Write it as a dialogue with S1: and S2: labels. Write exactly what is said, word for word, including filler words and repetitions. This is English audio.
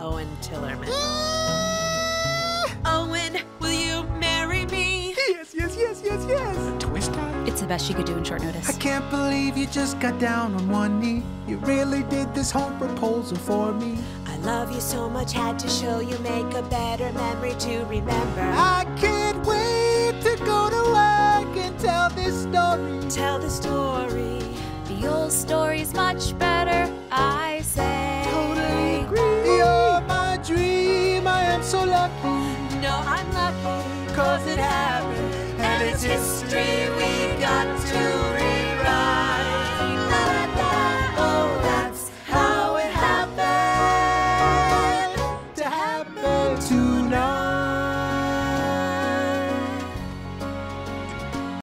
S1: Owen Tillerman. Owen, will you marry me?
S2: Yes, yes, yes, yes, yes. A twist on?
S3: It's the best she could do in short notice.
S2: I can't believe you just got down on one knee. You really did this whole proposal for me.
S1: I love you so much, had to show you, make a better memory to remember.
S2: I can't wait to go to work and tell this story.
S1: Tell the story.
S3: The old story's much better, I say.